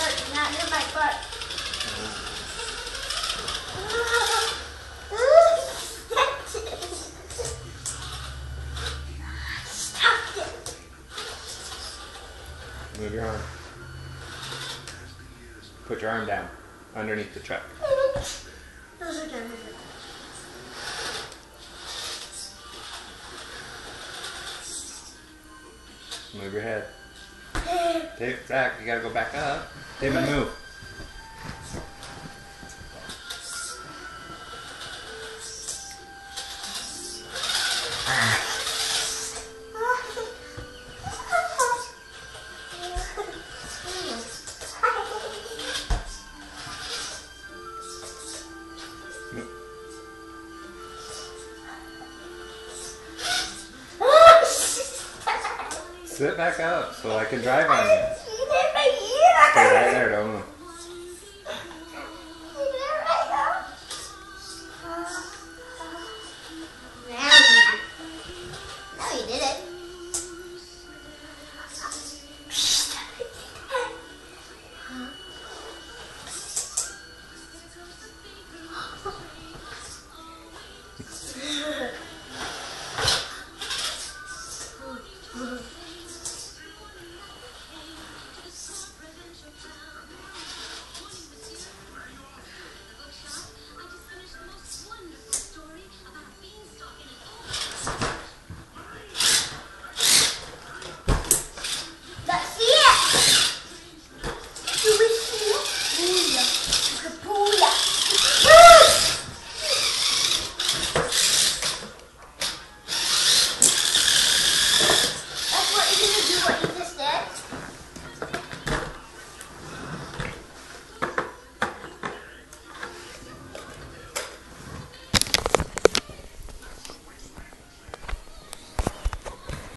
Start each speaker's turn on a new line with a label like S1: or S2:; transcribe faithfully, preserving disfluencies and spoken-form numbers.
S1: foot, not hit my foot. Stop it.
S2: Move your arm. Put your arm down underneath the truck. Move your head. Take it back. You gotta go back up. David, move. Sit back up so I can drive on you.